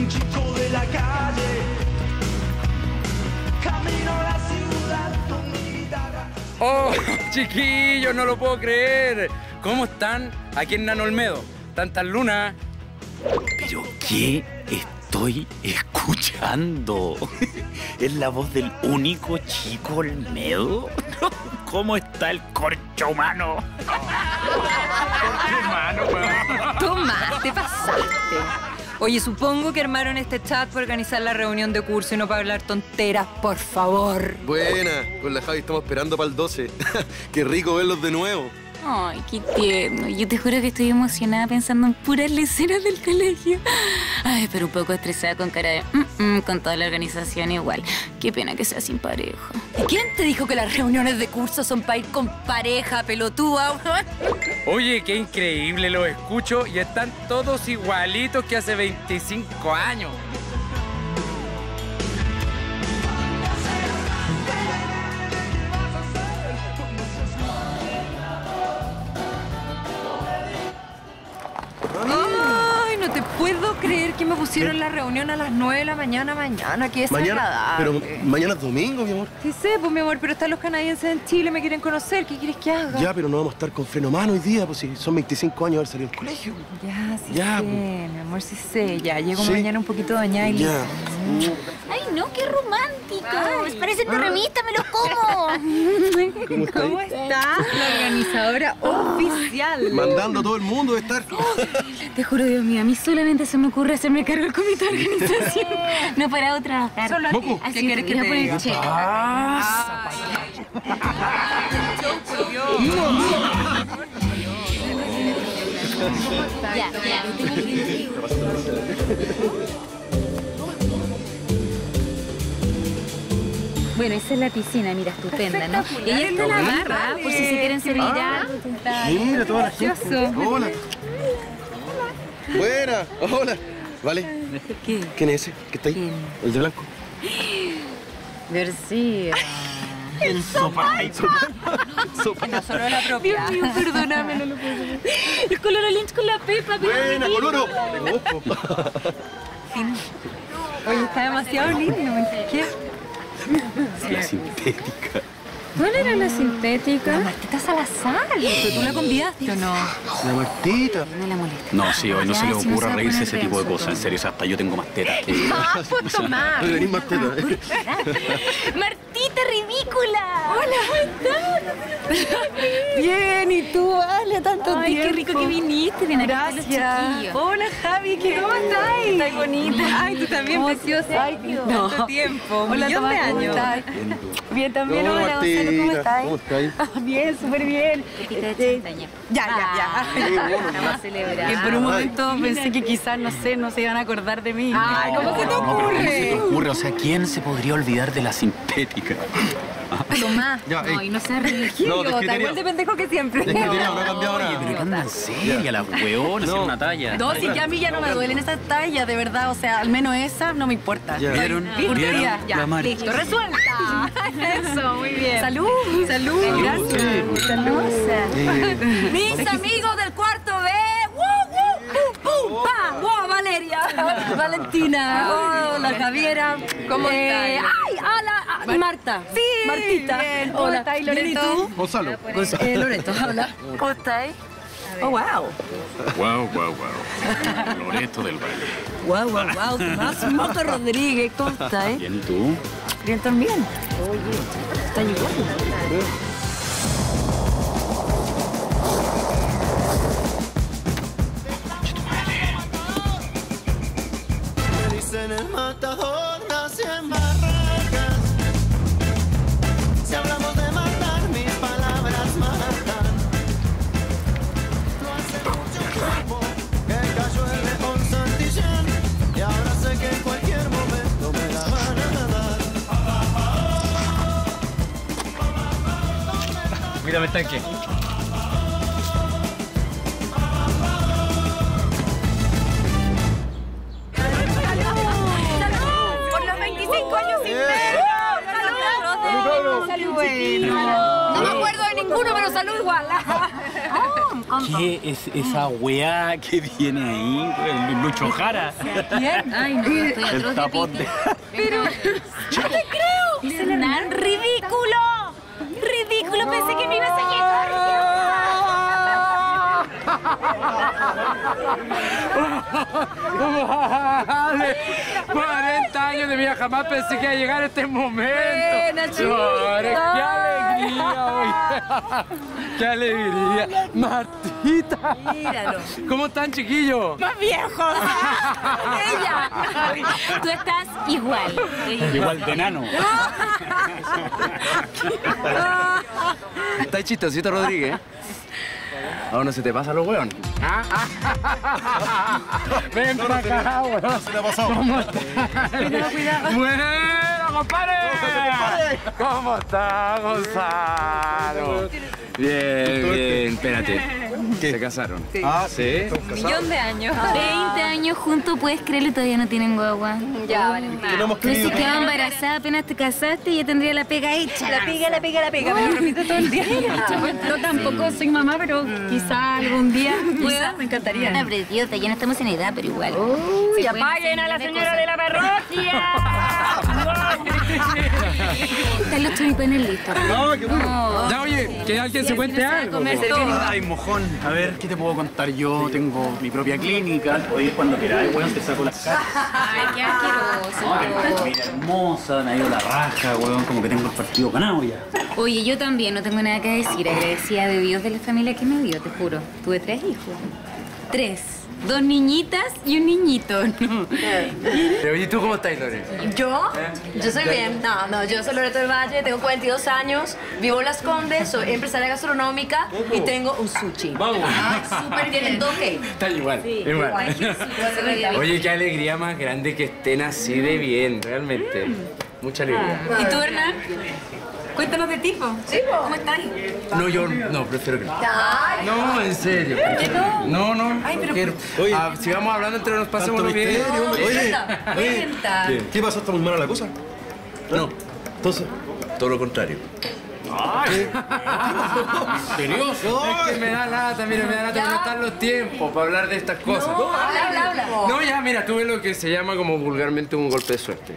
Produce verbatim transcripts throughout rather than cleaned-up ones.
chico de la calle, camino a la ciudad con mi guitarra. ¡Oh, chiquillos! No lo puedo creer. ¿Cómo están aquí en Nano Olmedo? ¿Tantas lunas? ¿Pero qué estoy escuchando? ¿Es la voz del único chico Olmedo? ¿Cómo está el corcho humano? ¿Corcho humano, weón? Tomás, te pasaste. Oye, supongo que armaron este chat para organizar la reunión de curso y no para hablar tonteras, por favor. Buena, con la Javi estamos esperando para el doce. Qué rico verlos de nuevo. Ay, qué tierno. Yo te juro que estoy emocionada pensando en puras leceras del colegio. Ay, pero un poco estresada con cara de... Mm, mm, con toda la organización igual. Qué pena que sea sin pareja. ¿Quién te dijo que las reuniones de curso son para ir con pareja, pelotúa? Oye, qué increíble, los escucho y están todos igualitos que hace veinticinco años. Ay, no te puedo creer que me pusieron la reunión a las nueve de la mañana mañana. Qué Mañana, desagradable. pero mañana es domingo, mi amor. Sí sé, pues mi amor, pero están los canadienses en Chile, me quieren conocer. ¿Qué quieres que haga? Ya, pero no vamos a estar con freno mano hoy día, pues si son veinticinco años de haber salido del colegio. Ya, sí Ya, sé, pues. mi amor, sí sé. Ya, llego Sí. mañana un poquito dañada y Ya. listo. Ay, no, qué románticos. Parecen terroristas, me los como. ¿Cómo está ¿Cómo ahí? está la organizadora oficial? Mandando a todo el mundo de estar. Te juro, Dios mío, a mí solamente se me ocurre hacerme cargo del comité de organización. No he parado de trabajar. Solo a ti. ¿Moco? Así ¿Qué quieres que voy a te poner diga? check. Ah, Ya, ya. Bueno, esa es la piscina, mira, estupenda, ¿no? Y ahí está la barra, por si se quieren servir algo. Mira, toda la gente. Precioso. Hola. Buena, hola. Vale. ¿Qué? ¿Quién es ese que está ahí? ¿Quién? El de blanco. García. El sopa. No, solo la propia. Dios mío, perdóname, no lo puedo creer. El color Lynch con la pepa, pero Buena, mi Coloro. Oye, está demasiado lindo. ¿Qué? La sintética. ¿Cuál era la sintética? La Martita Salazar. ¿Pero tú la convidaste o no? La Martita. No la molesta. No, sí, hoy no se le Ya, si no ocurra se va a reírse poner ese tipo de denso cosas. En todo. serio, o sea, hasta yo tengo más tetas que... Ah, pues Tomás. Ay, venís Martita. ¡Martita ridícula! ¡Hola! ¿Cómo estás? Bien, ¿y tú, Ale? Tanto Ay, tiempo. qué rico que viniste. Ven acá con los Gracias. chiquillos. Hola, Javi, ¿qué ¿cómo estás? Estás bonita. Ay, tú también, preciosa. Ay, tanto tiempo. Un Hola, millón de Tomás, ¿cómo años. estás? Bien, también. No, Hola, Gonzalo, ¿cómo Martita. estás? ¿Cómo estás? Bien, súper bien. Petita de chantaña. Ya, ya, ya. Vamos a celebrar. Que por un momento pensé que quizás, no sé, no se iban a acordar de mí. Ay, ¿cómo se te No, pero ¿cómo se te ocurre? ocurre? O sea, ¿quién se podría olvidar de la sintética? Tomás. Ya, Ay, ey. no seas ridículo. No, Idiota, igual de pendejo que siempre. Descriterio, no ha cambiado Oye, nada. pero que andan seria, la hueona, No. hacer una talla. No, si ya a mí ya no me duelen esas tallas, de verdad. O sea, al menos esa no me importa. Ya. ¿Vieron? ¿Viste? ¿Vieron? Ya, ya, La Mari. listo, resuelta. Eso, muy bien. Salud. Salud. Salud. Gracias. Salud. Eh, Mis amigos del cuarto B. ¡Woo, woo! ¡Pum, pum, pa! ¡Wow, Valeria! Valentina. Hola, Javiera. ¿Cómo estás? ¡Ay, hola! ah, Marta. Sí. Martita. Bien. Hola. ¿Cómo estás, Loreto? ¿Y tú? Gonzalo. Eh, Loreto, hola. ¿Cómo estás? Oh, wow. Guau, guau, guau. Loreto del Valle. Wow, wow, wow. Tomás Moto Rodríguez, ¿cómo estás? Bien, ¿y tú? Bien también. Oye, está igual. Me dicen el matador, nací en Barracas. Si hablamos de matar, mis palabras matan. No hace mucho tiempo que cayó el león Santillán, y ahora sé que en cualquier momento me la van a dar. Mírame el tanque. Por los veinticinco años sin ver. ¡Salud! ¡Salud! Bueno. No me acuerdo de ninguno, pero salud igual. ¿Qué es esa weá que viene ahí? El Lucho Jara. ¿Quién? Ay, no, estoy atroz El de tapón piti. de... Pero, ¡yo te creo! ¡Es el Hernán! ¡Ridículo! ¡Ridículo! Pensé que me ibas a Vale, cuarenta años de vida, jamás pensé que iba a llegar este momento. Buena, Señores, ¡qué alegría hoy! ¡Qué alegría! ¡Martita! Míralo. ¿Cómo están, chiquillos? ¡Más viejo! Ella. Tú estás igual. Igual de nano. Está chistosito, Rodríguez. Ahora no se te pasa los weón. Ven para acá, weón. Se le ha pasado. ¿Cómo estás? Cuidado, cuidado. Bueno, compadre. ¿Cómo está, Gonzalo? Bien, bien. Espérate. ¿Se casaron? Sí. Ah, ¿sí? Millón de años. veinte años juntos, puedes creerlo, y todavía no tienen guagua. Ya, Valentina. No hemos Tú dices querido. que quedaba embarazada apenas te casaste y ya tendría la pega hecha. La pega, la pega, la pega. Me lo repito todo el día. Yo tampoco soy mamá, pero quizá algún día pueda. Me encantaría. No, pero idiota, ya no estamos en edad, pero igual. Uy, Se apaguen pueden a la hacer señora cosas. de la parroquia. Están los choripanes listos. No, qué bueno. Ya, oye, que alguien se cuente algo. Ay, mojón. A ver, ¿qué te puedo contar yo? Tengo mi propia clínica. Puedes ir cuando quieras, weón. Te saco las caras. Ay, qué asqueroso. No, tengo una familia hermosa, me ha ido la raja, weón. Como que tengo el partido ganado ya. Oye, yo también no tengo nada que decir. Agradecida de Dios de la familia que me dio, te juro. Tuve tres hijos. Tres. Dos niñitas y un niñito. No. Pero, oye, ¿tú cómo estás, Lore? ¿Yo? Yo soy bien. No, no, yo soy Loreto del Valle, tengo cuarenta y dos años, vivo en Las Condes, soy empresaria gastronómica y tengo un sushi. Vamos. Súper bien, todo ok. Está igual, igual. Oye, qué alegría más grande que estén así de bien, realmente. Mucha alegría. ¿Y tú, Hernán? Cuéntanos de ti, po. Sí, po. ¿Cómo estás? No, yo no, prefiero que no. Ay, No, en serio. No, no. Quiero- Oye. Ah, sigamos hablando entre nos pasemos Tanto bien. misterio, hombre. Oye, cuenta, oye. cuenta. ¿Qué, ¿Qué pasó? ¿Está muy mala la cosa? No. Entonces, todo lo contrario. Misterioso. Es que me da lata, mira, me da lata, no están los tiempos para hablar de estas cosas. No, habla, habla, habla. No, ya, mira, tuve lo que se llama como vulgarmente un golpe de suerte.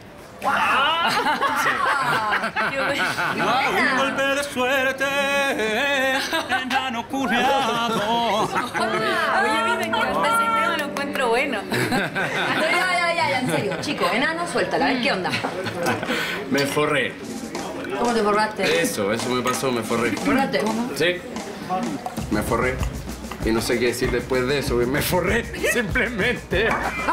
Qué buena. Un golpe de suerte, enano culiado. Oye, a mí me encanta ese tema, lo encuentro bueno. Ya, ya, ya, ya, en serio. Chico, enano, suéltala, a ver qué onda. Me forré. ¿Cómo te borraste? Eso, eso me pasó, me forré. ¿Borraste? Sí, me forré. Y no sé qué decir después de eso, me forré simplemente.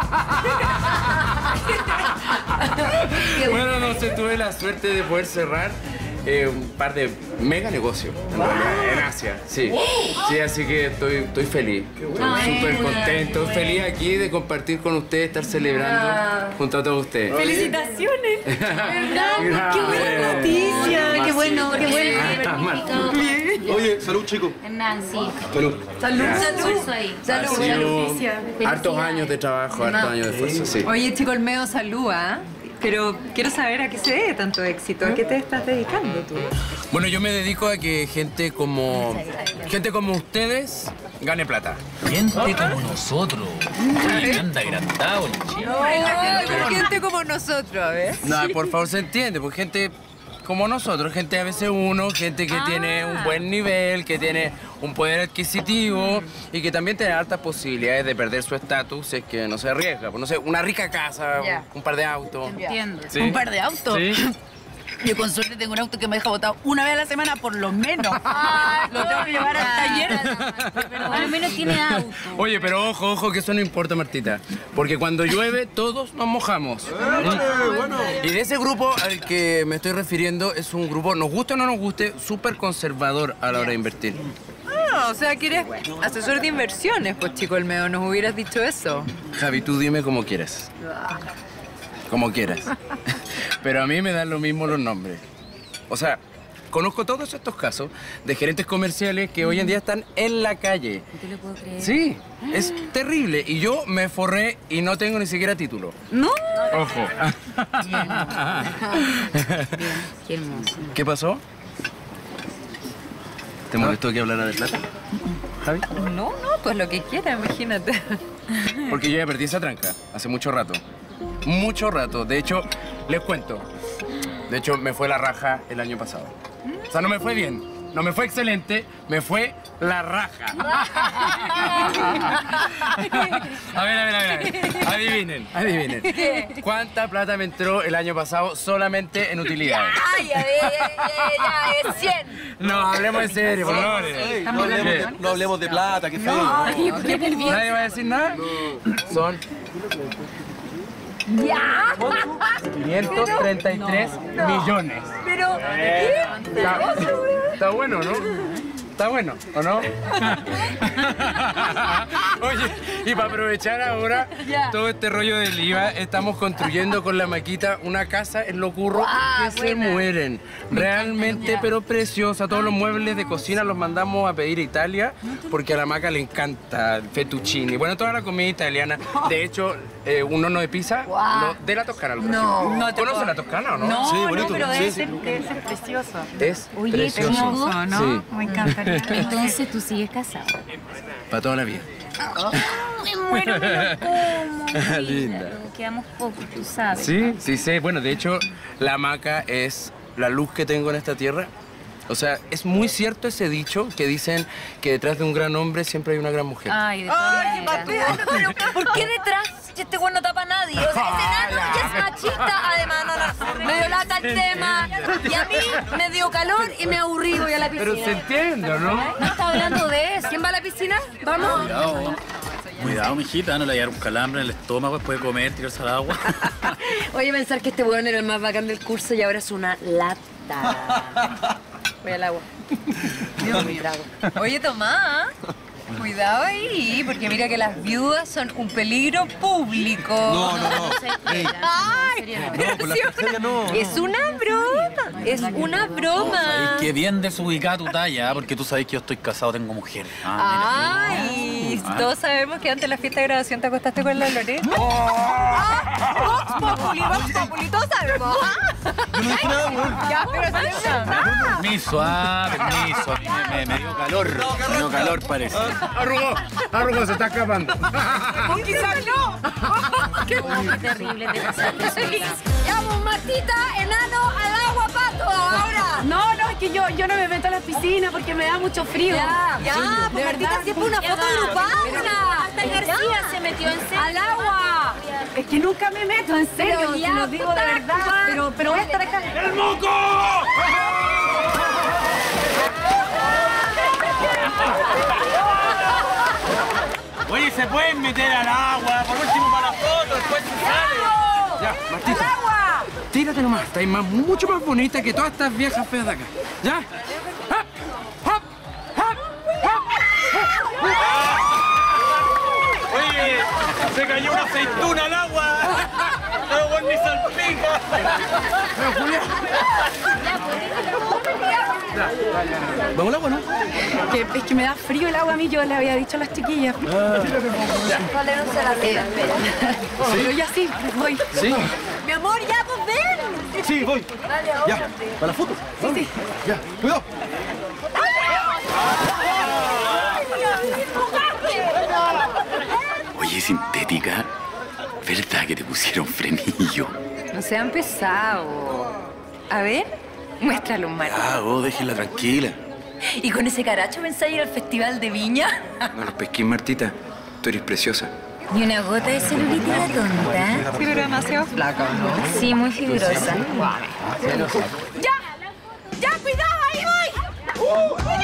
Bueno, no sé, tuve la suerte de poder cerrar eh, un par de mega negocios en realidad, en Asia. Sí, sí, así que estoy, estoy feliz. Estoy súper contento, feliz aquí de compartir con ustedes, estar celebrando junto a todos ustedes. ¡Felicitaciones! ¿Verdad? ¡Qué buena noticia! ¡Qué bueno, qué Ah, bueno! Oye, salud, chicos. Hernán, sí. Salud. Salud, salud. Esfuerzo ahí. Ha Salud, sido hartos años de trabajo, hartos años de esfuerzo, sí. Oye, chico Olmedo, salud, ¿ah? Pero quiero saber a qué se debe tanto éxito. ¿A qué te estás dedicando tú? Bueno, yo me dedico a que gente como gente como ustedes gane plata. Gente como nosotros. Que anda agrandado el chico. Gente como nosotros, a ver. No, por favor, se entiende, pues gente como nosotros, gente a veces uno, gente que tiene un buen nivel, que tiene un poder adquisitivo y que también tiene altas posibilidades de perder su estatus si es que no se arriesga. Pues no sé, una rica casa, Ya. un par de autos. Entiendo. Sí. Un par de autos. Sí. Yo con suerte tengo un auto que me deja botado una vez a la semana por lo menos. Lo tengo que llevar al taller. Pero al menos tiene auto. Oye, pero ojo, ojo, que eso no importa, Martita. Porque cuando llueve, todos nos mojamos. ¿Mm? Y de ese grupo al que me estoy refiriendo es un grupo, nos guste o no nos guste, súper conservador a la hora de invertir. Ah, o sea que eres asesor de inversiones, pues, chico Olmedo. ¿Nos hubieras dicho eso? Javi, tú dime como quieras. Como quieras. Pero a mí me dan lo mismo los nombres. O sea, conozco todos estos casos de gerentes comerciales que hoy en día están en la calle. ¿Te lo puedo creer? Sí, es terrible. Y yo me forré y no tengo ni siquiera título. ¡No! Ojo. Bien. Bien, qué hermoso. ¿Qué pasó? ¿Te molestó que hablara de plata? Javi? No, no, pues lo que quiera, imagínate. Porque yo ya perdí esa tranca hace mucho rato. Mucho rato. De hecho, les cuento. De hecho, me fue la raja el año pasado. O sea, no me fue bien. No me fue excelente, me fue la raja. A ver, a ver, a ver, a ver. Adivinen, adivinen. ¿Qué? ¿Cuánta plata me entró el año pasado solamente en utilidades? Ay, a ver, ya, es cien. No, hablemos en serio, por favor. Ey, no, hablemos de, no hablemos de plata, qué feo. Ay, qué nervioso. ¿Nadie va a decir nada? Son Ya. quinientos treinta y tres millones. Pero, Eh, ¿qué? está, está bueno, ¿no? Está bueno, ¿o no? Oye, y para aprovechar ahora Ya. todo este rollo del I V A, estamos construyendo con la maquita una casa en Lo Curro Ah, que se buena. mueren. Realmente, pero preciosa. Todos los muebles de cocina los mandamos a pedir a Italia porque a la maca le encanta el fettuccine. Bueno, toda la comida italiana. De hecho, eh, un horno de pizza Guau. no, de la Toscana. algo No. así. No te ¿Conoce puedo- la Toscana o no? No, Sí, no, bonito, pero sí. debe ser, debe ser precioso. Es Oye, precioso. Hermoso, ¿no? Sí. Me encantaría. Entonces tú sigues casado. Para toda la vida. Me muero, me lo como. Linda. Linda. Quedamos pocos, tú sabes. Sí, sí sé. Bueno, de hecho, la hamaca es la luz que tengo en esta tierra. O sea, es muy cierto ese dicho que dicen que detrás de un gran hombre siempre hay una gran mujer. Ay, de todas Ay, maneras. pero, pero, ¿por qué detrás? Si este güey no tapa a nadie. O sea, ese enano ya es machista. Además, no, no, me dio lata el tema. Y a mí me dio calor y me aburrí. Voy a la piscina. Pero se entiende, ¿no? No está hablando de eso. ¿Quién va a la piscina? Vamos. Cuidado. Cuidado, mijita, no le vaya a dar un calambre en el estómago después de comer, tirarse al agua. Oye, pensar que este weón era el más bacán del curso y ahora es una lata. Voy al agua. Dios mío. Oye, Tomás, cuidado ahí, porque mira que las viudas son un peligro público. No, no, no. Ey, Ay, no, con la tragedia no. es una broma. Es una broma. Sabéis que bien desubicada tu talla, ¿eh? Porque tú sabes que yo estoy casado, tengo mujer. Ah, Ay, Ah. todos sabemos que antes de la fiesta de graduación te acostaste con la Lorena. Vox Populi, Vox Populi, todos sabemos. Yo no dije nada, weón. Ya, pero sí es verdad. Permiso, ah, permiso. A mí me, me- me dio calor. Me dio calor, parece. Arrugó, arrugó, se está escapando. Quizás no. Qué terrible te pasaste, Zulika. Ya, pues, Martita, enano, al agua, pato, ahora. No, no, es que yo, yo no me meto a la piscina porque me da mucho frío. Ya, ya, pues, Martita, siempre una foto grupal. Hasta García se metió en serio. Al agua. Es que nunca me meto, en serio, Pero te ya, lo digo de puta, verdad. Juan. Pero, pero voy a estar acá. ¡El moco! Oye, ¿se pueden meter al agua? Por último para la foto, después se sale. Ya, Martita. Tírate nomás, estáis más, mucho más bonita que todas estas viejas feas de acá. ¿Ya? ¡Hop! ¡Hop! ¡Hop! ¡Hop! Oye, se cayó una aceituna al agua. Pero bueno, ni salpica. Pero, Julia. Vamos al agua, ¿no? Que, es que me da frío el agua a mí, yo le había dicho a las chiquillas. Vale, no se la pega. Pero ya sí, voy. Sí. Mi amor, ya, pues ven. Sí, voy. Ya, para la foto. Sí, sí. Ya, cuidado. Oye, sintética, ¿verdad que te pusieron frenillo? No sean pesados. A ver, muéstralo, Mar. Ah, vos déjenla tranquila. ¿Y con ese caracho pensáis ir al festival de Viña? No los pesquís, Martita. Tú eres preciosa. Ni una gota de celulitis la tonta. Sí, pero demasiado flaca, ¿no? Sí, muy fibrosa. ¡Ya! ¡Ya, cuidado! ¡Ahí voy!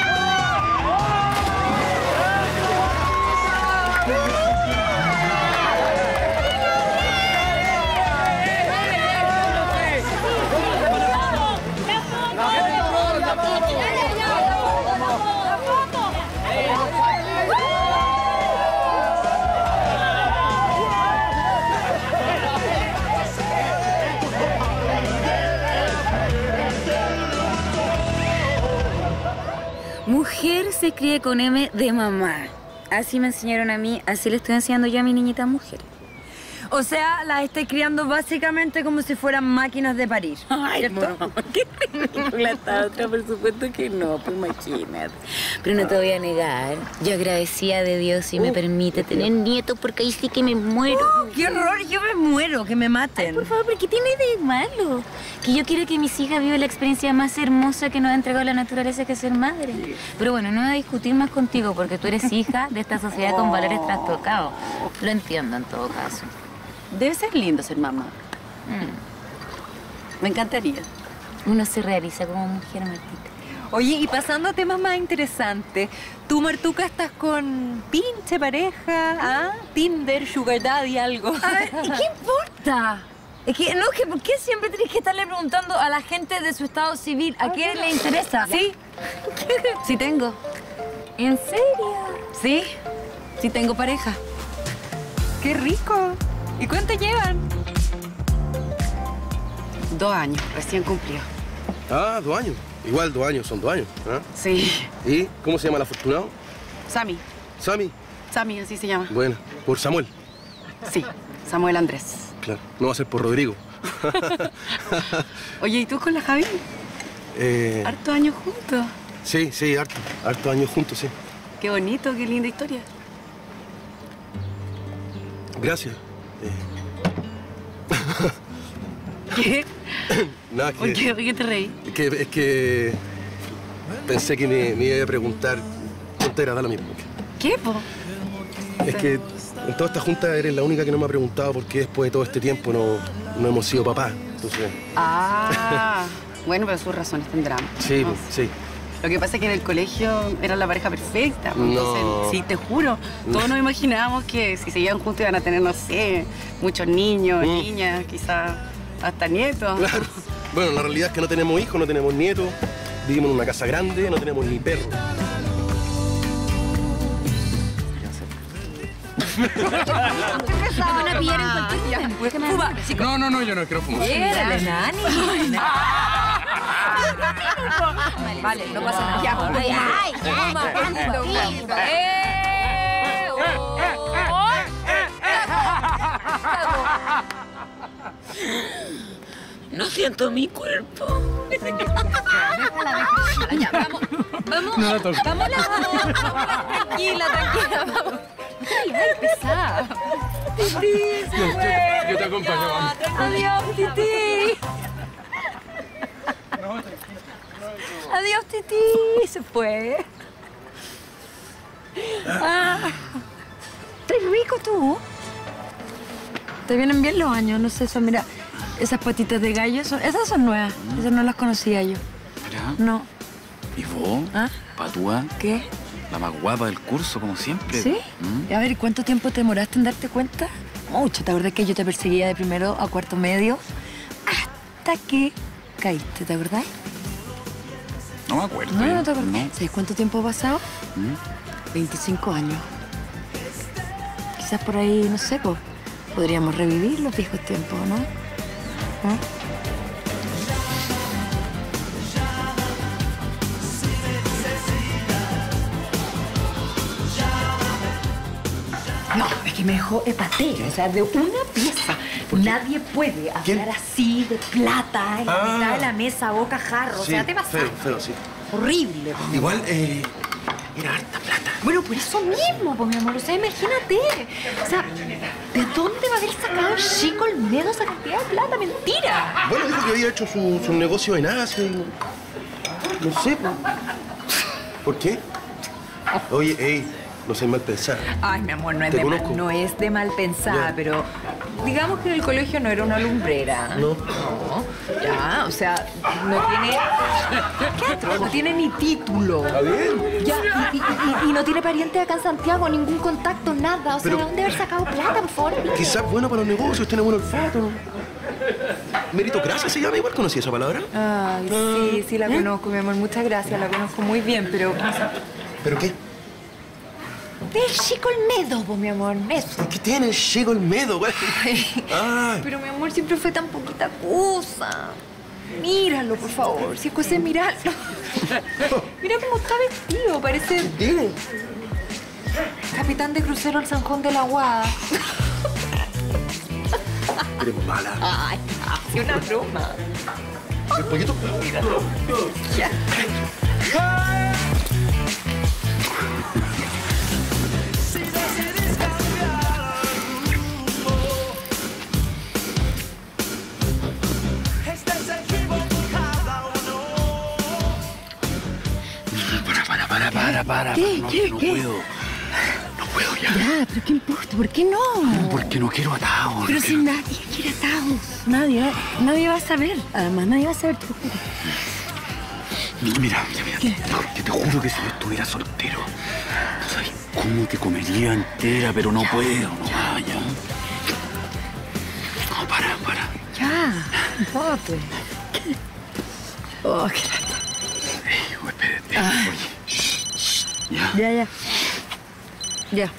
Mujer se cría con M de mamá. Así me enseñaron a mí, así le estoy enseñando yo a mi niñita mujer. O sea, las estáis criando básicamente como si fueran máquinas de parir. Ay, no, qué ridícula esta otra, por supuesto que no, pues imagínate. Pero no te voy a negar, yo agradecida de Dios si me permite tener nietos, porque ahí sí que me muero. Oh, ¡Qué horror! Yo me muero, que me maten. Ay, por favor, ¿pero qué tiene de malo? Que yo quiero que mis hijas vivan la experiencia más hermosa que nos ha entregado la naturaleza, que es ser madre. Pero bueno, no voy a discutir más contigo, porque tú eres hija de esta sociedad con valores trastocados. Lo entiendo en todo caso. Debe ser lindo ser mamá. Mm. Me encantaría. Uno se realiza como mujer, Martita. Oye, y pasando a temas más interesantes, tú, Martuca, estás con pinche pareja, ¿ah? Tinder, Sugar Daddy, algo. A ver, ¿y qué importa? Es que, no, que ¿por qué siempre tenés que estarle preguntando a la gente de su estado civil? ¿A qué le interesa? Sí. Sí tengo. ¿En serio? Sí. Sí tengo pareja. ¡Qué rico! ¿Y cuánto llevan? Dos años, recién cumplido. Ah, dos años. Igual dos años, son dos años. ¿Ah? Sí. ¿Y cómo se llama el afortunado? Sammy. ¿Sammy? Sammy, así se llama. Bueno, por Samuel. Sí, Samuel Andrés. Claro, no va a ser por Rodrigo. Oye, ¿y tú con la Javi? Eh, Hartos años juntos. sí, sí, harto. Hartos años juntos, sí. Qué bonito, qué linda historia. Gracias. Eh, ¿Qué? nada, que... ¿Por qué? ¿Por qué te reí? Es que, es que pensé que me, me iba a preguntar. Tontera, da lo mismo. ¿Qué, po? Es que en toda esta junta eres la única que no me ha preguntado por qué después de todo este tiempo no, no hemos sido papás. Entonces... Ah, bueno, pero sus razones tendrán. Sí, No. sí. Lo que pasa es que en el colegio eran la pareja perfecta. pues, No. Entonces, sí, te juro, todos nos imaginábamos que si seguían juntos iban a tener, no sé, muchos niños, Mm. niñas, quizás hasta nietos. Claro. Bueno, la realidad es que no tenemos hijos, no tenemos nietos, vivimos en una casa grande, no tenemos ni perro. Van a pillar en cualquier momento. No, no, no, yo no quiero fumar. ¡Érale, Nani! Vale, no pasa nada. Ya, Ay, ay, Fuma, fuma, fuma. ¡Eh! ¡Oh! No siento mi cuerpo. Ya, vamos, vamos, No la toques. vamos, vamos, tranquila, tranquila, vamos. Ay, ay, pesada. Titi, se Yo, fue. yo te acompaño, vamos. Adiós, Titi. Adiós, Titi. Se fue. Ah. ¿Estás rico tú? Te vienen bien los años, no sé, eso, mira. Esas patitas de gallo, son, esas son nuevas. Esas no las conocía yo. Mira. No. ¿Y vos? ¿Ah? Patúa, ¿Qué? la más guapa del curso, como siempre. ¿Sí? ¿Mm? A ver, ¿cuánto tiempo te demoraste en darte cuenta? Mucho. ¿Te acuerdas que yo te perseguía de primero a cuarto medio? Hasta que caíste, ¿te acordás? No me acuerdo. No, no te acuerdas. No. ¿Sabes cuánto tiempo ha pasado? ¿Mm? veinticinco años. Quizás por ahí, no sé, pues, podríamos revivir los viejos tiempos, ¿no? ¿Ah? No, es que me dejó hepatera, o sea, de una pieza. Nadie puede hablar ¿Quién? así de plata en la Ah. mitad de la mesa, boca jarro. O sea, te pasa. feo, feo, sí. Horrible. Igual, eh, era harta plata. Bueno, por eso mismo, pues, mi amor. O sea, imagínate. O sea, ¿de dónde va a haber sacado el chico Olmedo esa cantidad de plata? ¡Mentira! Bueno, dijo que había hecho su, su negocio en Asia y... No sé, pues. ¿Por qué? Oye, ey, no sé mal pensar. Ay, mi amor, no es, Te de mal, conozco. no es de mal pensada, Ya. pero digamos que en el colegio no era una lumbrera. No. No, ya, o sea, no tiene... ¿Qué atro? No tiene ni título. ¿Está bien? Ya, y, y- y- y no tiene pariente acá en Santiago, ningún contacto, nada. O sea, Pero- ¿de dónde haber sacado plata, por favor? Quizás bueno para los negocios, tiene buen olfato. Meritocracia se llama, igual conocí esa palabra. Ay, sí, sí la conozco, mi amor. Muchas gracias, la conozco muy bien, pero... ¿Pero qué? El chico Olmedo, pues, mi amor. Eso. ¿Qué tiene el chico Olmedo, güey? Ay. Pero mi amor siempre fue tan poquita cosa. Míralo, por favor. Si es cosa de mirarlo. Mira cómo está vestido. Parece Dile. capitán de crucero al Sanjón de la Guada. Eres mala. Ay, hace una broma. ¿El pollito? Míralo. Ya. Para, para, para, para, para. ¿Qué? No, ¿Qué? no ¿Qué? puedo. No puedo ya. Ya, pero ¿qué importa? ¿Por qué no? Porque no quiero atados. Pero no si quiero- nadie quiere atados. Nadie, nadie va a saber. Además, nadie va a saber, te lo juro. Mira, mira, mira. ¿Qué? Que te juro que si yo estuviera soltero, no sabes cómo te comería entera, pero no puedo, no vaya. No, para, para. Ya, papi. Oh, qué lata. Ey, oh, espérate. Ah. Oye. Shh, shh, ya. Ya, ya. Ya.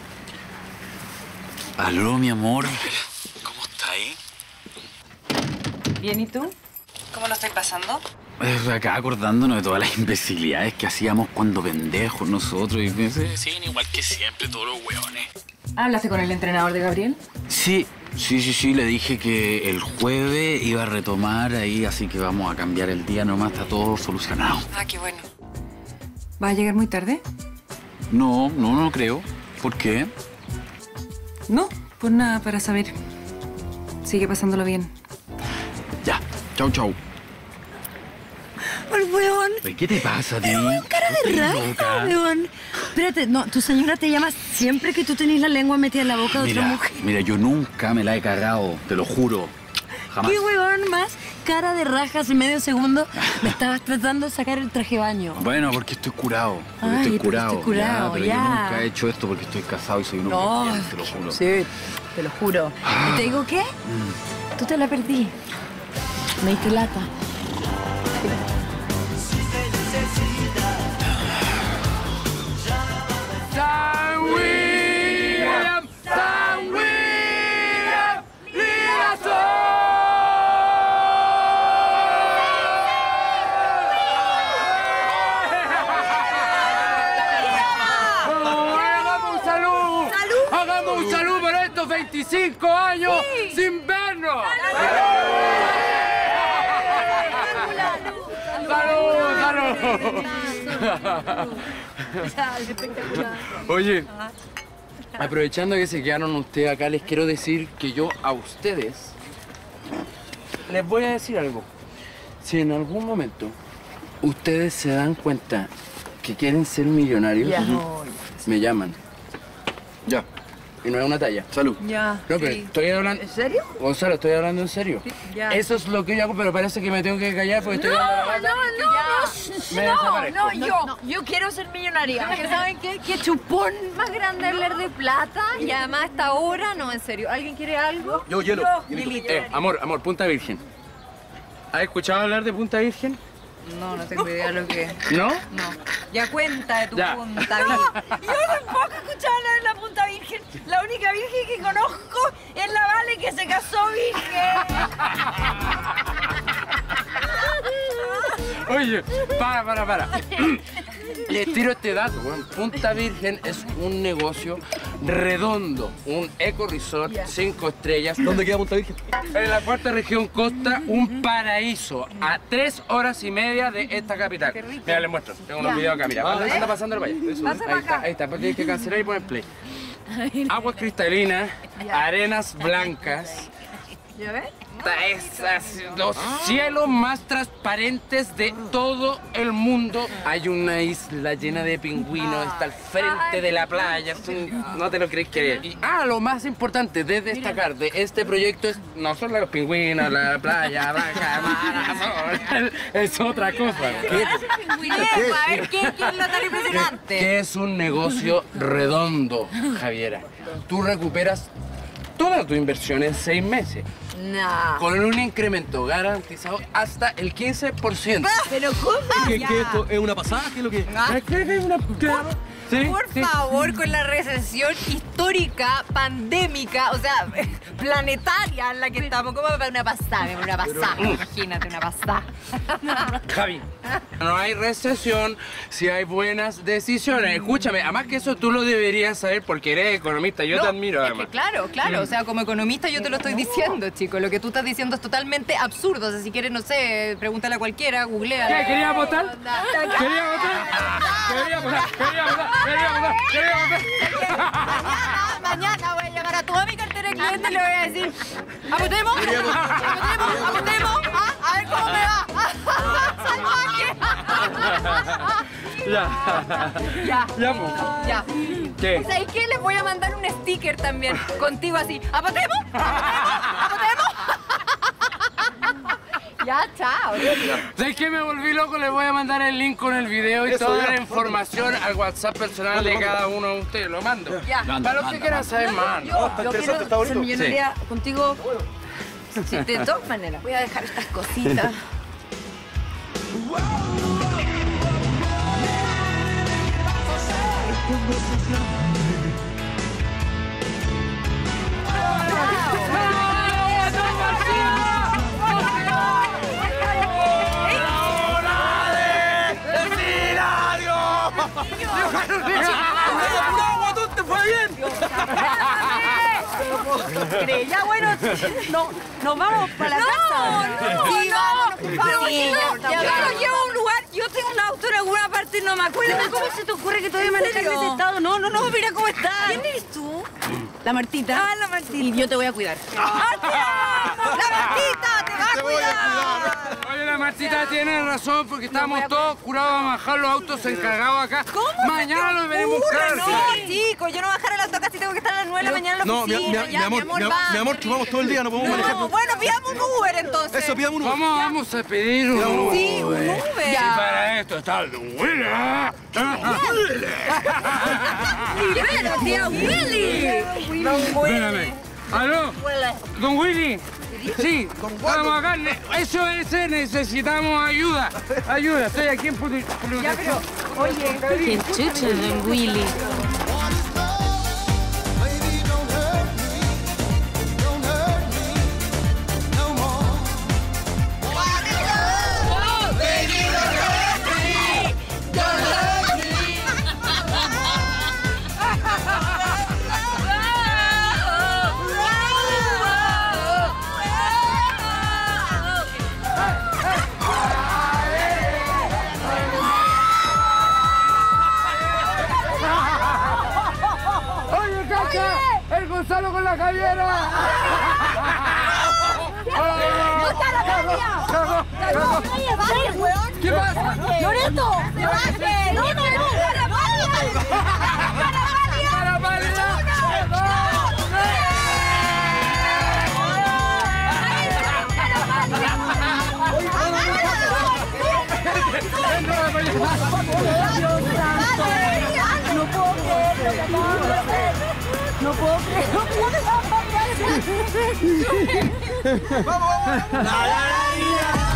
Aló, mi amor. ¿Cómo está ahí? Bien, ¿y tú? ¿Cómo lo estáis pasando? Eh, acá acordándonos de todas las imbecilidades que hacíamos cuando pendejos nosotros. Y pensé, siguen igual que siempre todos los hueones. ¿Hablaste con el entrenador de Gabriel? Sí, sí, sí, sí. Le dije que el jueves iba a retomar ahí, así que vamos a cambiar el día nomás. Está todo solucionado. Ah, qué bueno. ¿Va a llegar muy tarde? No, no, no creo. ¿Por qué? No, pues nada, para saber. Sigue pasándolo bien. Ya. Chau, chau. ¡El weón! ¿Qué te pasa a ti? Pero weón, cara de Estás raja, loca. weón. Espérate, no, tu señora te llama siempre que tú tenés la lengua metida en la boca de Mira, otra mujer. mira, yo nunca me la he cagado, te lo juro. Jamás. ¿Qué weón más? Cara de raja hace medio segundo me estabas tratando de sacar el traje de baño. Bueno, porque estoy curado. Porque Ay, estoy porque curado. estoy curado, pero ya. yo nunca he hecho esto porque estoy casado y soy un hombre No, fiel, te lo juro. sí, te lo juro. ¿Y te digo qué? Tú te la perdí. Me diste lata. San William, San William, ¡Hagamos un salud! ¡Hagamos un salud por estos veinticinco años sin vernos! ¡Salud, salud! Oye, aprovechando que se quedaron ustedes acá, les quiero decir que yo a ustedes les voy a decir algo. Si en algún momento ustedes se dan cuenta que quieren ser millonarios, Ya. me llaman. Ya. Y no es una talla. Salud. Ya. No, pero sí. estoy hablando... ¿En serio? Gonzalo, estoy hablando en serio. Ya. Eso es lo que yo hago, pero parece que me tengo que callar porque estoy No, dando la no, lata. no, Me no, desaparezco. no, yo, yo quiero ser millonaria. Porque ¿saben qué? Qué chupón más grande hablar de plata y además a esta hora, no, en serio. ¿Alguien quiere algo? Yo, hielo. Yo, Lilita. Eh, amor, amor, Punta Virgen. ¿Has escuchado hablar de Punta Virgen? No, no tengo idea de lo que es. ¿No? No. Ya cuenta de tu Ya. punta virgen. Yo tampoco he escuchado hablar de la punta virgen. La única virgen que conozco es la Vale que se casó virgen. Oye, para, para, para. Les tiro este dato, weón. Punta Virgen es un negocio redondo, un eco resort, cinco estrellas. ¿Dónde queda Punta Virgen? En la cuarta región costa, un paraíso, a tres horas y media de esta capital. Mira, les muestro. Tengo unos Ya. videos acá, mira. A ver. Anda pasando el valle. Pasa para Ahí está, acá. ahí está. Después tienes que cancelar y poner play. Aguas cristalinas, arenas blancas. ¿Ya ves? Esas, los cielos más transparentes de todo el mundo. Hay una isla llena de pingüinos, está al frente de la playa. es un- no te lo crees creer. Y, ah, lo más importante de destacar de este proyecto es no solo los pingüinos, la playa, blanca, mar, azul, es otra cosa. ¿Qué? A ver, ¿qué, ¿qué es lo tan impresionante? Que es un negocio redondo, Javiera. Tú recuperas toda tu inversión en seis meses. No. Con un incremento garantizado hasta el quince por ciento. Pero ¿cómo? ¿Qué, qué esto es una pasada? ¿Qué es lo que...? Es que es una... Sí, por sí. favor, con la recesión histórica, pandémica, o sea, planetaria en la que estamos. ¿Cómo va una pasada? Una pasada, imagínate, una pasada. Javi, no hay recesión si hay buenas decisiones. Escúchame, además que eso tú lo deberías saber porque eres economista. Yo No, te admiro, es además. que claro, claro. O sea, como economista yo te lo estoy diciendo, chico. Lo que tú estás diciendo es totalmente absurdo. O sea, si quieres, no sé, pregúntale a cualquiera, googlea. ¿Qué? ¿Quería votar? ¿Quería votar? ¿Quería votar? ¿Quería votar? ¿Quería votar? ¿Quería votar? Mañana, mañana voy a llamar a toda mi cartera de clientes y le voy a decir, ¿apotemos? ¿Apotemos? ¿Apotemos? ¿Ah? A ver cómo me va. Ya. Ya. Ya, po. Ya. ¿Qué? ¿Sabes qué? Les voy a mandar un sticker también contigo así. ¿Apotemos? ¿Apotemos? Ya, chao. ¿Sabes qué? Me volví loco. Les voy a mandar el link con el video y Eso, toda ya. la información al WhatsApp personal de cada uno de ustedes. Lo mando. Ya. Para los que quieran saber más. Yo, está yo interesante, quiero está bonito. ser millonaria contigo. Sí, de todas maneras. Voy a dejar estas cositas. Ya, bueno, no, nos vamos para la No, casa. no, sí, vámonos, por favor. Sí, Ya, yo vámonos. lo llevo a un lugar, yo tengo un auto en alguna parte y no me acuerdo. ¿Cómo se te ocurre que todavía manejar en ese estado? No, no, no, mira cómo está. ¿Quién eres tú? La Martita. Ah, la Martita. Y yo te voy a cuidar. ¡Ah, te amo! ¡La Martita te va a cuidar! Oye, la Martita tiene razón porque estamos todos curados a bajar los autos encargados acá. ¿Cómo? Mañana lo veremos claro. No, chicos, yo no bajar el auto casi tengo que estar a las nueve de la mañana en la No, mi, mi, oficina. mi Ya, amor, mi, amor, mi amor, chupamos todo el día, no podemos manejar. No, bueno, pidamos un Uber entonces. Eso, pidamos un Uber. ¿Cómo vamos a pedir un Uber? Sí, un Uber. Y para esto está el Uber. ¡Libera, tía Willy! Espérame. ¿Aló? ¿Don Willy? Sí, estamos acá. Ne- Eso es, eh, necesitamos ayuda. Ayuda, estoy aquí en Puli. Puli- Ya, pero, oye, Qué chucho, don Willy. Baby, don't hurt me. Don't hurt me no more. Baby, don't hurt me. Don't hurt me. ¡Oye, Cacha! ¡El Gonzalo con la Javiera! ¡Está la Javiera! ¿Qué pasa? ¡Loreto! ¡Se baje! ¡No, no, no! ¡Para No puedo creer lo que acabamos de hacer. No puedo creer. No puedo creer. Vamos, vamos. La, la, la,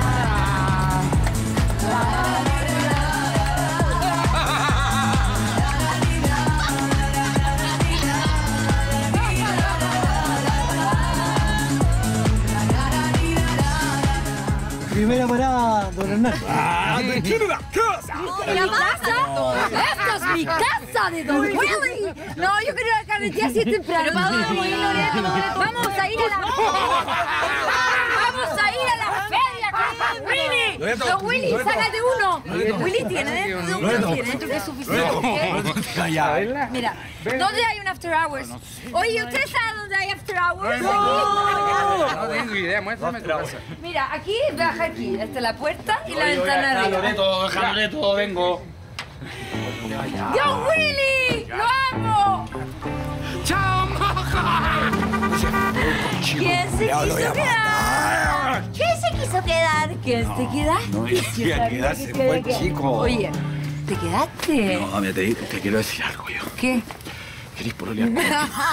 Primera parada, don Hernán. ¡Ah, te quiero una casa! ¿La casa? ¡Esta es mi casa de Don Willy! No, yo quería carretera así temprano. ¿Para dónde vamos a ir, Loreto? Vamos a ir a la... ¡Vamos a ir a la feria con Don Willy! Loreto, Don Willy, Loreto. sácate uno. Loreto. Willy tiene dentro, Don Willy tiene dentro que es suficiente. Ya. Mira, ¿dónde hay un after hours? Oye, ¿usted sabe dónde hay after hours? No tengo idea, muéstrame tu casa. Mira, aquí, baja aquí. Esta es la puerta y la ventana arriba. Loreto, deja Loreto, vengo. ¡Don Willy! ¡Lo amo! ¡Chao, moja! ¿Quién se quiso quedar? ¿Quién se quiso quedar? ¿Quién se queda? No me decía quedarse, que buen queda- chico. Oye, ¿te quedaste? No, mira, te, te quiero decir algo yo. ¿Qué? ¿Querés pololear? No,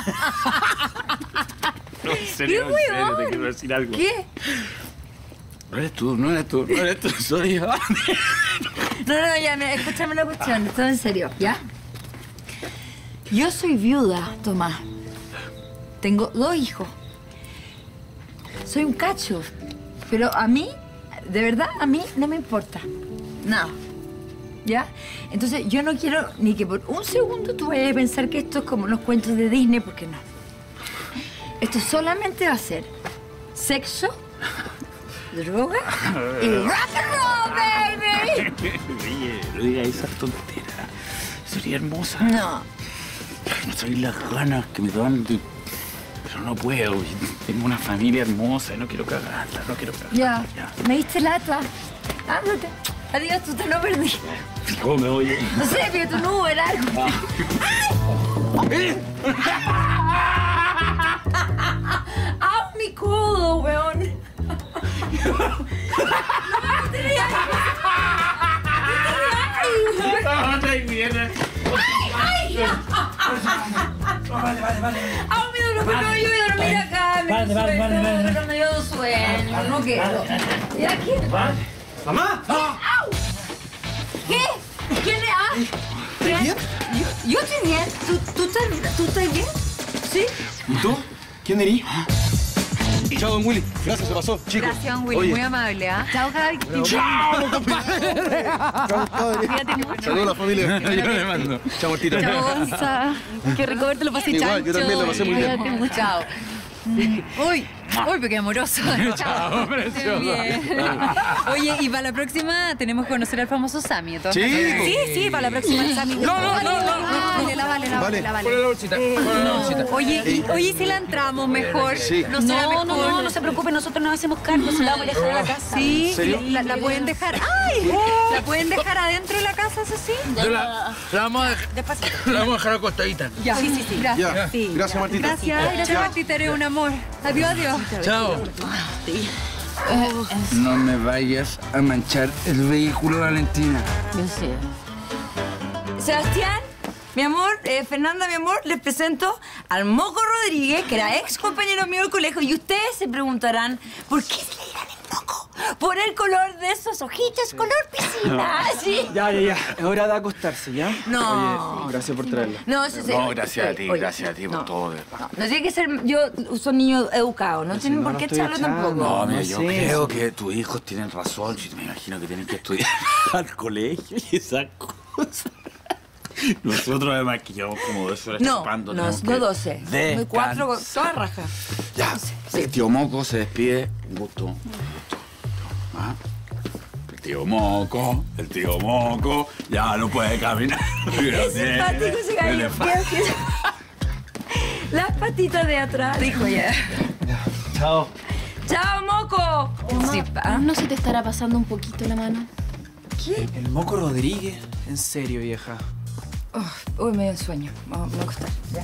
en serio, ¡Qué en serio, huevón! te quiero decir algo. ¿Qué? No eres tú, no eres tú, no eres tú, soy yo. No, no, ya, mira, escúchame la cuestión, todo en serio, ¿ya? Yo soy viuda, Tomás. Tengo dos hijos. Soy un cacho. Pero a mí, de verdad, a mí no me importa. Nada. ¿Ya? Entonces, yo no quiero ni que por un segundo tú vayas a pensar que esto es como los cuentos de Disney, porque no. Esto solamente va a ser sexo, droga y rock and roll, baby. Oye, no digas esas tonteras. Sería hermosa. No. No sabéis las ganas que me dan de... Pero no puedo. Tengo una familia hermosa y no quiero cagarla, no quiero cagarla. Ya. ya. Me diste lata. Ándate. Adiós, tú te lo perdí. ¿Cómo me voy? No sé, pero tu Uber, algo. ¡Ay! ¡Au, mi codo, weón! ¡No, te rías! ¡No te rías! ¡Ay, ay! Vale, vale, vale. ¡Au, mi dolor! Porque me voy a dormir acá. Vale, vale, vale, vale. Pero me dio sueño, no quiero. ¿Y aquí? ¡Mamá! ¡Au! ¿Qué? ¿Quién le ha? ¿Estás bien? Yo, yo estoy bien. ¿Tú, tú, estás, ¿Tú estás bien? ¿Sí? ¿Y tú? ¿Quién eres? Chao, don Willy. Gracias, se pasó, chicos. Gracias, don Willy. Oye. Muy amable, ¿ah? Chao, Javi. Chao, compadre. Chao, compadre. Cuídate mucho. Saludos a la familia. Yo le mando. Chao, Martita. Chao, Gonza. Qué rico verte, lo pasé Igual, chancho. yo también lo pasé muy bien. Cuídate mucho. Chao. Uy, uy, pero qué amoroso. Chao, precioso. Bien. Oye, y para la próxima tenemos que conocer al famoso Sammy. Sí. Sí, sí, para la próxima el Sammy. No, no, no, no, no. Vale, la vale, la vale, la vale. Ponle la bolsita, ponle la bolsita. Oye, y- oye, si la entramos mejor. Sí. No, será No, mejor. no, no, no se preocupe, nosotros nos hacemos cargo, se la vamos a dejar a la casa. Sí, ¿En serio? la, la pueden dejar. ¡Ay! ¿La pueden dejar adentro de la casa, eso sí? Yo la, la vamos a dejar, Despacito. la vamos a dejar acostadita. Ya. Sí, sí, sí. Gracias. Ya. Sí. Gracias, Martita. Gracias, gracias, Martita, eres un amor. Adiós, adiós. Chao. No me vayas a manchar el vehículo, Valentina. Yo sé. Sebastián, mi amor, eh, Fernanda, mi amor, les presento al Moco Rodríguez, que era ex compañero mío del colegio, y ustedes se preguntarán, ¿por qué se le dirán el Moco? Por el color de esos ojitos, color piscina, ¿sí? Ya, ya, ya. Es hora de acostarse, ¿ya? No. Oye, gracias por traerla. No, eso sí. No, gracias a ti, Oye, gracias a ti por no. todo, de verdad. No tiene que ser, yo soy niño educado, no tienen por qué echarlo tampoco. No, mira, yo sí, creo sí. que tus hijos tienen razón. Yo me imagino que tienen que estudiar al colegio y esas cosas. Nosotros además que llevamos como dos horas No, chupando. no, tenemos no que doce. descansar. Cuatro, con toda raja. Ya, el tío Moco se despide. Un gusto, un gusto. ¿Ah? El tío Moco, el tío Moco, ya no puede caminar. Es simpático ese gallo. Las patitas de atrás, dijo ya. Chao. ¡Chao, Moco! Sí, pa. ¿No se te estará pasando un poquito la mano? ¿Qué? ¿El Moco Rodríguez? En serio, vieja. Oh, uy, me dio sueño. Vamos a acostar. ¿Ya?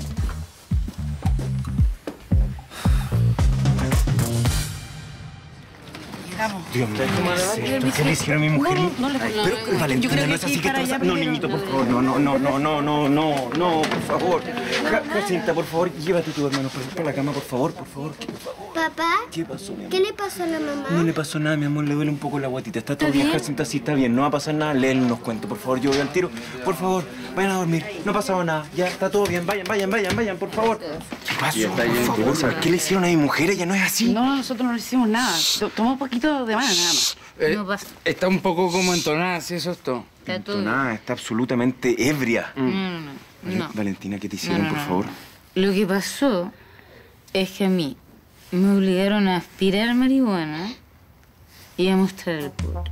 Llegamos. Dios mío, ¿qué es esto? ¿Qué le hicieron a mi mujer? No, no le Ay, no, pero no, Valentina, yo creo no que es hay así que que ir para estás... allá No, primero. niñito, por favor, no, no, no, no, no, no, no, no, por favor. Ja- Jacinta, por favor, llévate a tu hermano por por la cama, por favor, por favor. Papá, ¿Qué pasó, mi amor? ¿qué le pasó a la mamá? No le pasó nada, mi amor, le duele un poco la guatita. Está todo bien, Jacinta, sí, está bien, no va a pasar nada. Léele unos cuentos, por favor, yo voy al tiro. Por favor, vayan a dormir, no ha pasado nada. Ya, está todo bien, vayan, vayan, vayan, vayan, por favor. ¿Qué pasó? Por favor, ¿sabes qué le hicieron a mi mujer? Ella no es así. No, nosotros no le hicimos nada. To- Tomó un poquito de más, nada más. Eh, No pasa. está un poco como entonada, ¿sí eso es todo? Está todo. Nada, está absolutamente ebria. No, no, no. no. Valentina, ¿qué te hicieron, No, no, por no. favor? Lo que pasó es que a mí me obligaron a aspirar marihuana y a mostrar el poto.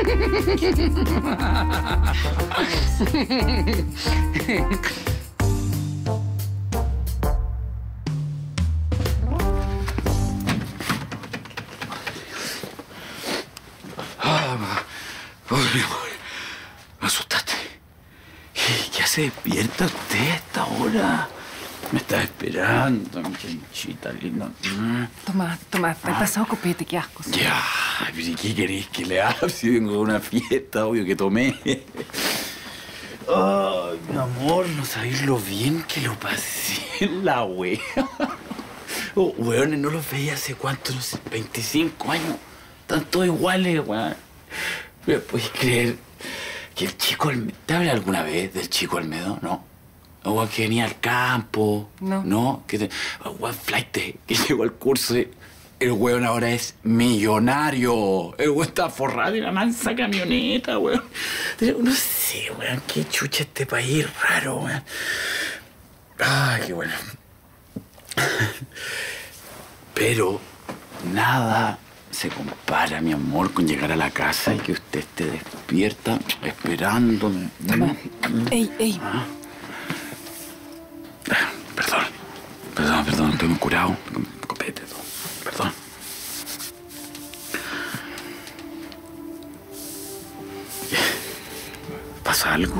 Ah, uy, mi amor, me asustaste. ¿Qué, qué hace despierta usted a esta hora? Me está esperando, mi chanchita linda. Mm. Tomás, Tomás, me he pasado copete, qué asco. Ya, pero ¿y qué queréis que le haga si vengo de una fiesta, obvio que tomé? Ay, mi amor, no sabéis lo bien que lo pasé en la wea. Oh, weones, no los veía hace cuánto, no sé, veinticinco años. Están todos iguales, weón. ¿Me puedes creer que el chico Almedo... ¿Te hablé alguna vez del chico Almedo? No. Agua que venía al campo. No. No, que te... Agua flight, que llegó al curso y el weón ahora es millonario. El weón está forrado en la mansa camioneta, weón. No sé, weón, qué chucha este país raro, weón. Ay, qué bueno. Pero nada se compara, mi amor, con llegar a la casa y que usted esté despierta, esperándome. Ey, ey. ¿Ah? Perdón, perdón, perdón, estoy muy curado. Copete, todo. Perdón. ¿Pasa algo?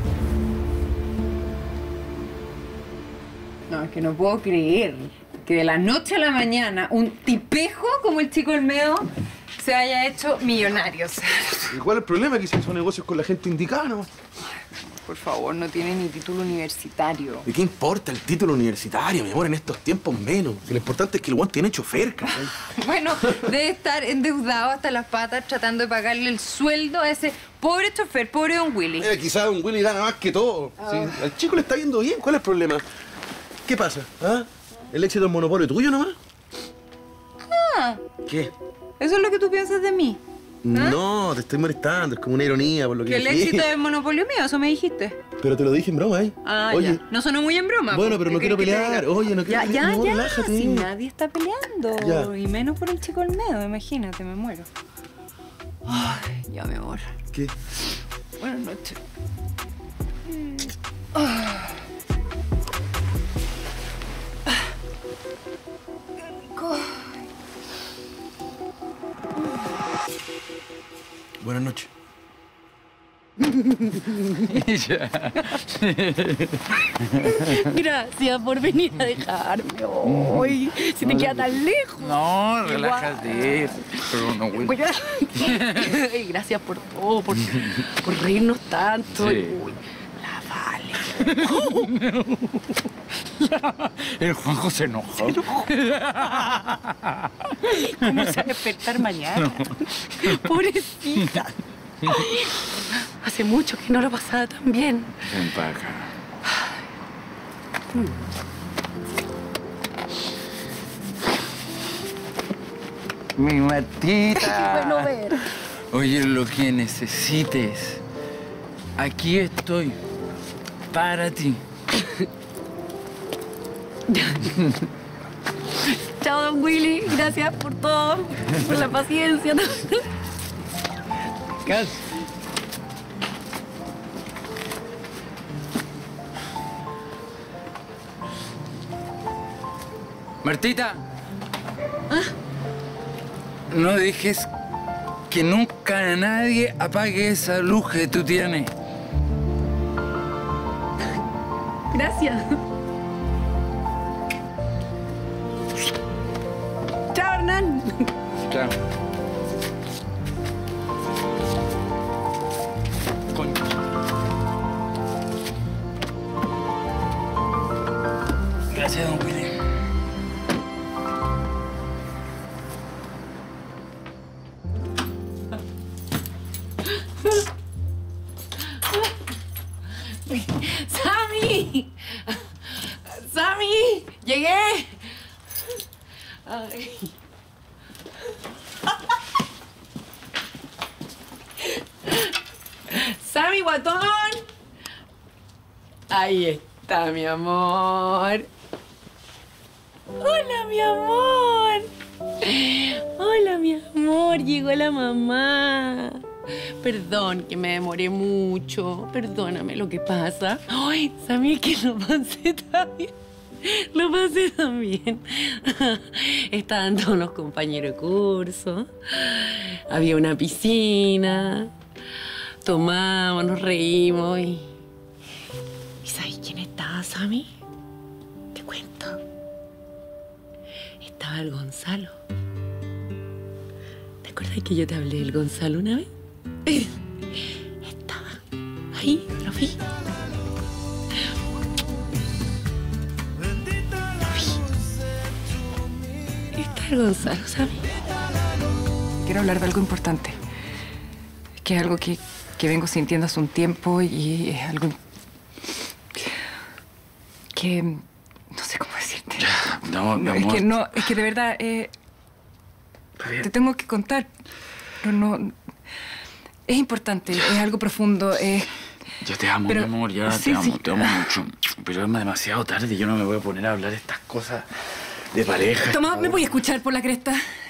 No, es que no puedo creer que de la noche a la mañana un tipejo como el chico Olmedo se haya hecho millonario. O sea, ¿Y cuál es el problema? Que se hizo negocios con la gente indicada, ¿no? por favor, no tiene ni título universitario. ¿Y qué importa el título universitario, mi amor, en estos tiempos menos? Lo importante es que el guan tiene chofer, ¿cachai? Bueno, debe estar endeudado hasta las patas tratando de pagarle el sueldo a ese pobre chofer, pobre don Willy. Eh, quizás don Willy gana más que todo. Oh. Sí, al chico le está yendo bien. ¿Cuál es el problema? ¿Qué pasa? ¿Ah? ¿El éxito del monopolio tuyo nomás? Ah, ¿Qué? ¿eso es lo que tú piensas de mí? ¿Ah? No, te estoy molestando. Es como una ironía por lo que Que el dijiste. éxito del monopolio mío, eso me dijiste. Pero te lo dije en broma, ¿eh? Ah, Oye, ya. No sonó muy en broma. bueno, po. pero no ¿Qué quiero querés que te pelear. diga? Oye, no quiero Ya, pelear. ya, No, ya. relájate. Si nadie está peleando. Ya. Y menos por el chico Olmedo, imagínate, me muero. Ay, ya, mi amor. ¿Qué? Buenas noches. Ah. Buenas noches. Gracias por venir a dejarme hoy. Si te queda tan lejos. No, relájate. Pero no, güey. Ay, gracias por todo, por, por reírnos tanto. Sí. Uy, la vale. El Juanjo se enojó. ¿Cómo se va a despertar mañana? Pobrecita. Hace mucho que no lo pasaba tan bien. Ven para acá. Mi Martita. Bueno ver. Oye, lo que necesites. Aquí estoy. Para ti. Chao, don Willy. Gracias por todo. Por la paciencia. Casi. Martita. No dejes que nunca nadie apague esa luz que tú tienes. Gracias. Chao, Hernán. Chao. Gracias, don Willy. ¡Sammy! ¡Sammy! ¡Llegué! Ay. ¡Sammy, guatón! Ahí está, mi amor. Hola, mi amor. Hola, mi amor. Llegó la mamá. Perdón que me demoré mucho. Perdóname lo que pasa. Ay, Sammy, que lo pasé tan bien. Lo pasé tan bien. Estaban todos los compañeros de curso. Había una piscina. Tomamos, nos reímos y... ¿Y sabes quién estaba, Sammy? Te cuento. Estaba el Gonzalo. ¿Te acuerdas que yo te hablé del Gonzalo una vez? Estaba ahí, lo vi. Lo vi. Está el Gonzalo, ¿sabes? Quiero hablar de algo importante. Es que es algo que, que vengo sintiendo hace un tiempo y es algo que... no sé cómo decirte. Ya, no, mi No, amor. es que no, es que de verdad, eh, te tengo que contar. No, no, es importante, es algo profundo, es... Yo te amo, Pero- mi amor, ya sí, te amo, sí. te amo mucho. Pero es demasiado tarde y yo no me voy a poner a hablar estas cosas de pareja. Tomás, ¿me voy a escuchar por la cresta?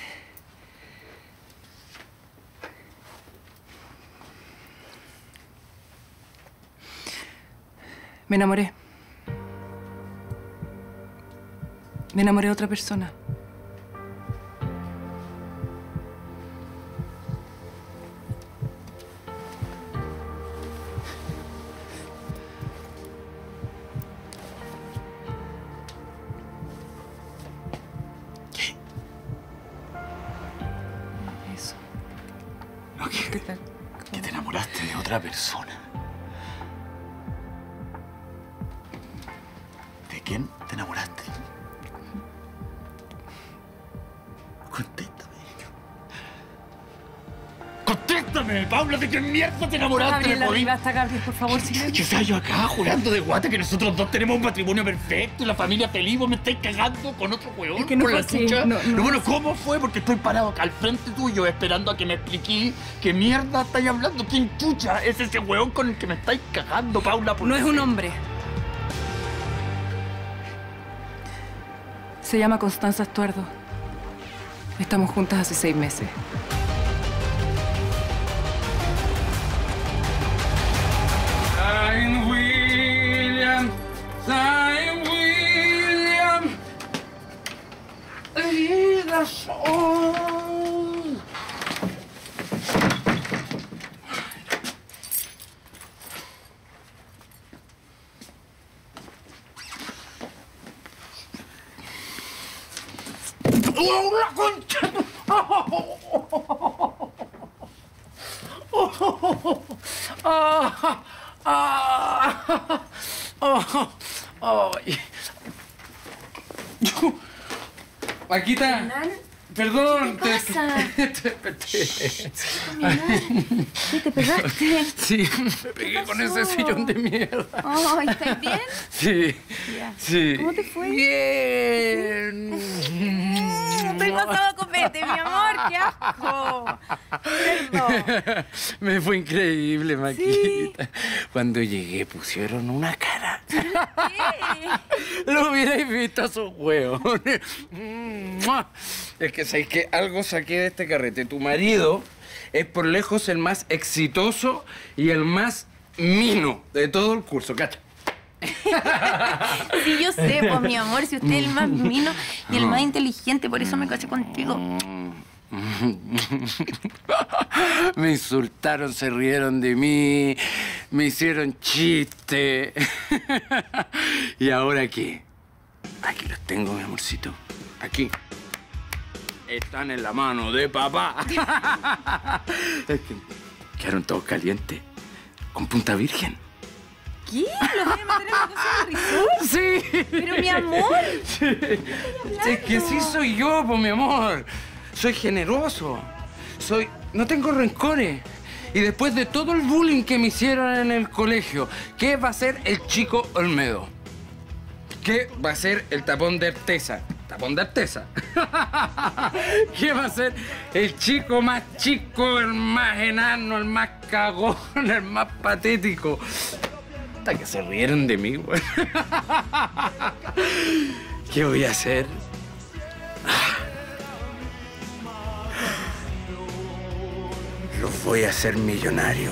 Me enamoré. Me enamoré de otra persona. Eso. No, que, que te enamoraste de otra persona. ¿De quién te enamoraste? Contéstame. ¡Contéstame, Paula! ¿De qué mierda te enamoraste? Gabriela, ¿Podí? basta, Gabriel, por favor, silencio. Que sea yo acá jurando de guata que nosotros dos tenemos un matrimonio perfecto y la familia feliz. Vos me estáis cagando con otro huevón. Es que no por fue la así, chucha. no, no. Bueno, ¿cómo fue? Porque estoy parado acá al frente tuyo esperando a que me expliquís qué mierda estáis hablando. ¿Quién chucha es ese huevón con el que me estáis cagando, Paula? No es un hombre. Se llama Constanza Estuardo. Estamos juntas hace seis meses. Zion William, Zion William. Heridas hoy. ¡Oh, la concha! Ah, ah, ah, ah, ay. Paquita, perdón. ¿Qué te pasa? Te, te, te- ¿Sí te pegaste? Sí, me pegué con ese sillón de mierda. Ay, ¿estás bien? Sí, Ya. sí. ¿Cómo te fue? Bien. Estoy pasado copete, mi amor, qué asco. Perdón. Me fue increíble, Maquita. Cuando llegué pusieron una cara. ¿Qué? Lo hubierais visto a esos hueones. Es que sabéis que algo saqué de este carrete. Tu marido es por lejos el más exitoso y el más mino de todo el curso, ¿cacha? Sí, yo sé, pues, mi amor, si usted es el más mino y el más inteligente, por eso me casé contigo. Me insultaron, se rieron de mí, me hicieron chiste. ¿Y ahora qué? Aquí los tengo, mi amorcito. Aquí. Están en la mano de papá. Es que quedaron todos calientes. Con punta virgen. ¿Qué? ¿Los voy a meter en la cocina del resort? Sí. Pero, mi amor. Sí. Es que sí soy yo, pues, mi amor. Soy generoso. Soy... No tengo rencores. Y después de todo el bullying que me hicieron en el colegio, ¿qué va a ser el chico Olmedo? ¿Qué va a ser el tapón de Artesa? Tapón de Artesa. ¿Qué va a ser el chico más chico, el más enano, el más cagón, el más patético? Hasta que se rieron de mí, güey. ¿Qué voy a hacer? Los voy a hacer millonario.